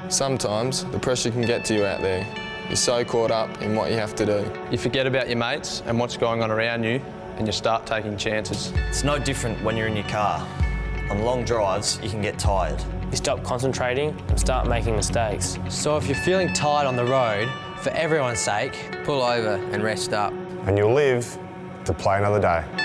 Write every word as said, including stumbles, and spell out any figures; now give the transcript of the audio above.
Sometimes the pressure can get to you out there. You're so caught up in what you have to do. You forget about your mates and what's going on around you, and you start taking chances. It's no different when you're in your car. On long drives, you can get tired. You stop concentrating and start making mistakes. So if you're feeling tired on the road, for everyone's sake, pull over and rest up. And you'll live to play another day.